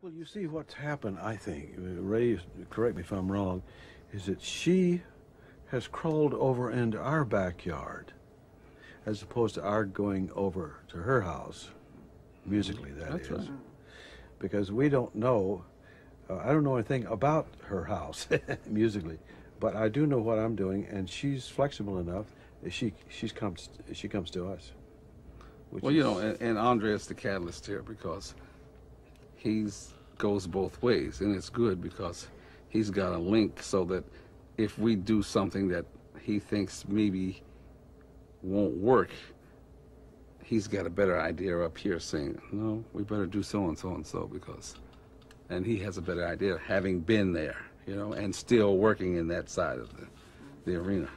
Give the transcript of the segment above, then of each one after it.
Well, you see what's happened, I think, Ray, correct me if I'm wrong, is that she has crawled over into our backyard as opposed to our going over to her house, musically, That's right. Because we don't know, I don't know anything about her house, musically, but I do know what I'm doing, and she's flexible enough that she comes to us. Well, you know, and Andre is the catalyst here because he's goes both ways, and it's good because he's got a link so that if we do something that he thinks maybe won't work, he's got a better idea up here saying, no, we better do so and so and so because, and he has a better idea having been there, you know, and still working in that side of the arena.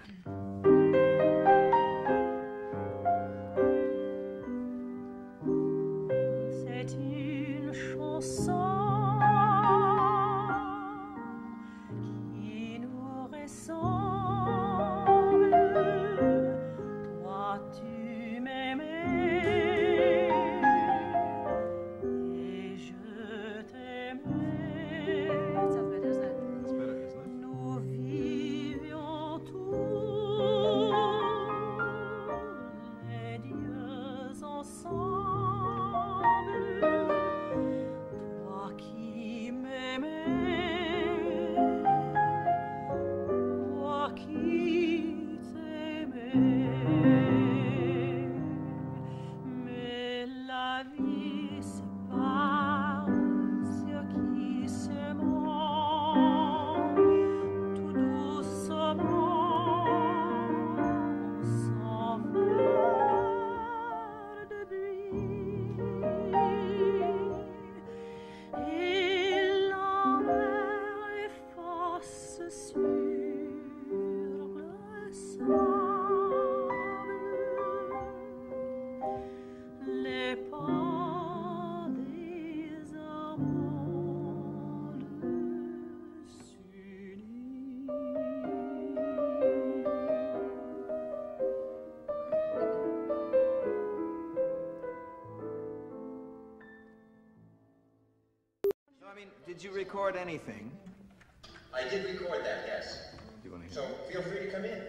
Did you record anything? I did record that, yes. Do you want to So feel free to come in.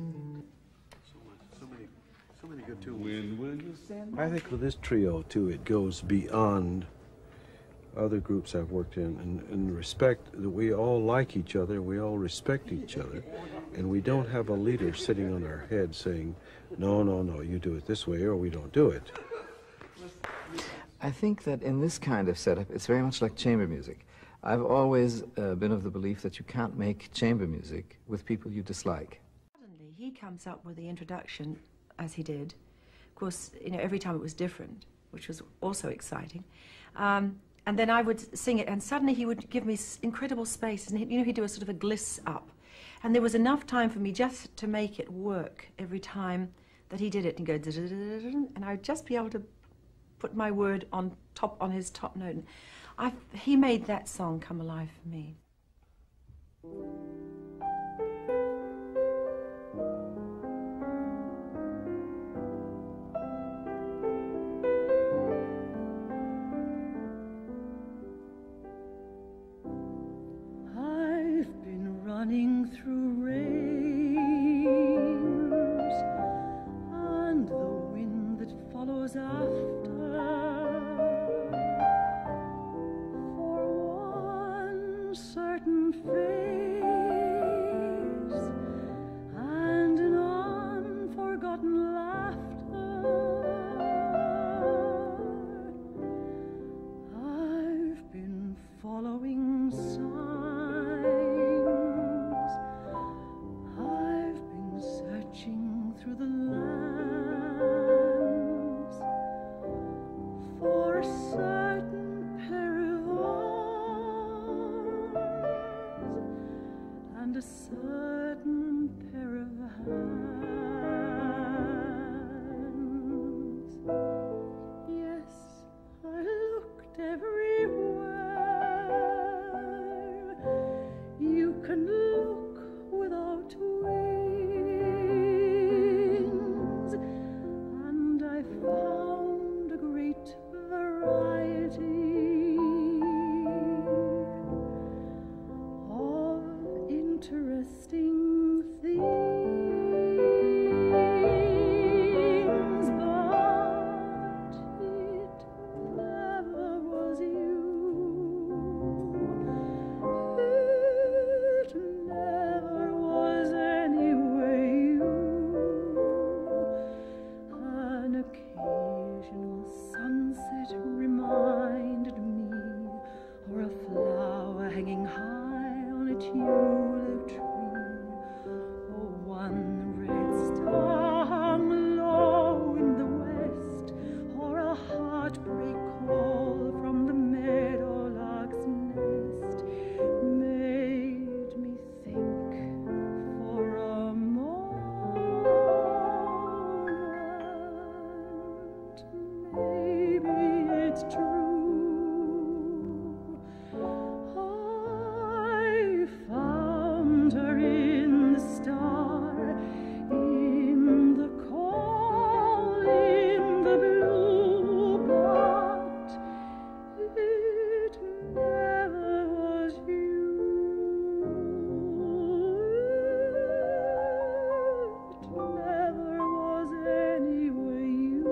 So many good tunes. I think with this trio, too, it goes beyond other groups I've worked in respect that we all like each other, we all respect each other, and we don't have a leader sitting on our head saying, no, no, no, you do it this way or we don't do it. I think that in this kind of setup, it's very much like chamber music. I've always been of the belief that you can't make chamber music with people you dislike. Suddenly, he comes up with the introduction, as he did. Of course, you know, every time it was different, which was also exciting. And then I would sing it, and suddenly he would give me incredible space, and you know, he'd do a sort of a gliss up. And there was enough time for me just to make it work every time that he did it, and go, and I would just be able to put my word on his top note. He made that song come alive for me. I've been running through rains and the wind that follows after. Certain fate tulip tree. Oh, one red star hung low in the west, or a heartbreak call from the meadowlark's nest made me think for a moment. Maybe it's true. I found her in the star, in the call, in the blue, but it never was you. It never was anyway you.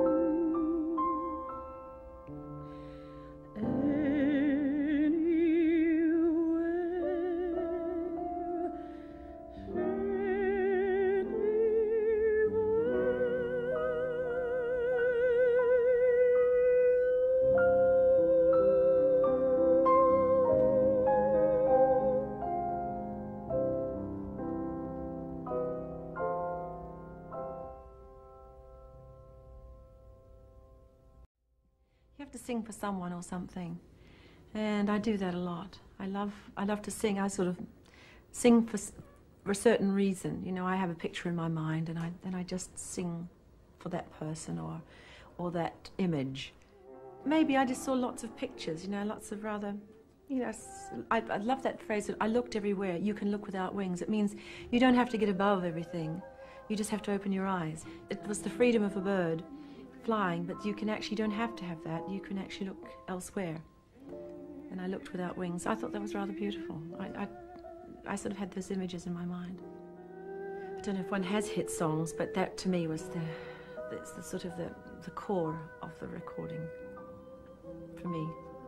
You have to sing for someone or something, and I do that a lot. I love to sing. I sort of sing for a certain reason. You know, I have a picture in my mind, and I just sing for that person or that image. Maybe I just saw lots of pictures. You know, lots of rather. You know, I love that phrase. I looked everywhere. You can look without wings. It means you don't have to get above everything. You just have to open your eyes. It was the freedom of a bird flying, but you don't have to have that. You can actually look elsewhere. And I looked without wings. I thought that was rather beautiful. I sort of had those images in my mind. I don't know if one has hit songs, but that to me was the sort of the core of the recording for me.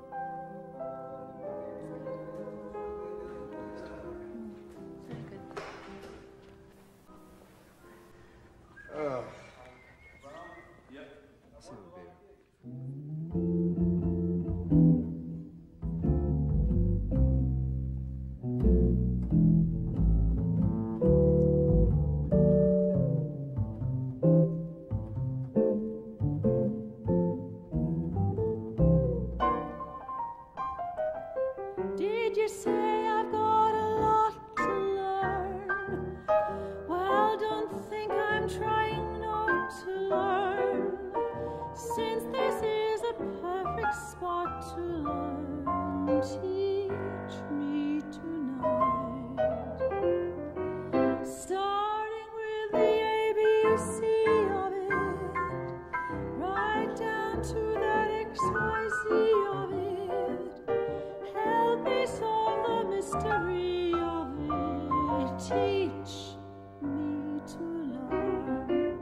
Did you say I've got a lot to learn? Well, don't think I'm trying not to learn, since this is a perfect spot to learn. Teach me tonight, starting with the ABC of it, right down to that XYZ of it. Help me solve the mystery of it. Teach me to learn.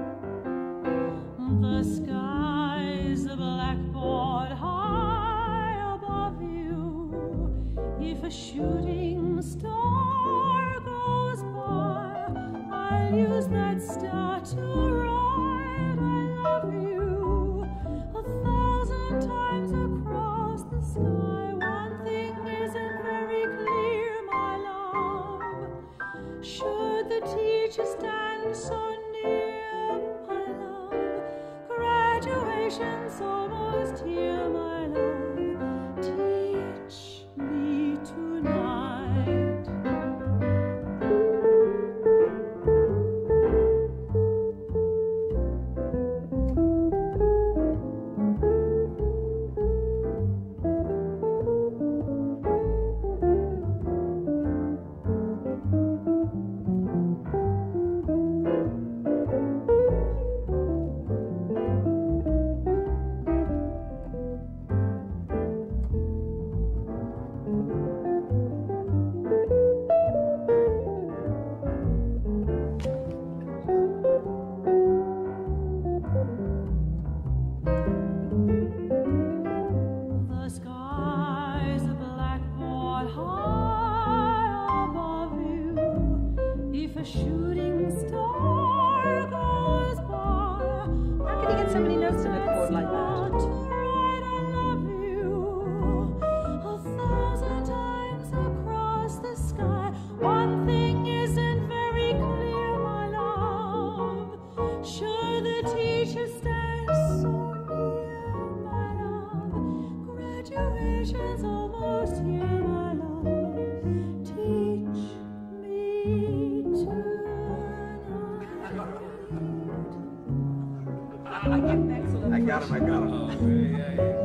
The sky's a blackboard high above you. If a shooting star goes by, I'll use that star to write I love you 1,000 times across the sky. One thing isn't very clear, my love. Should the teacher stand so near, my love? Graduation's almost here, my love. Teach me tonight. graduation's almost here, my love. Teach me tonight. I got him. Oh, yeah.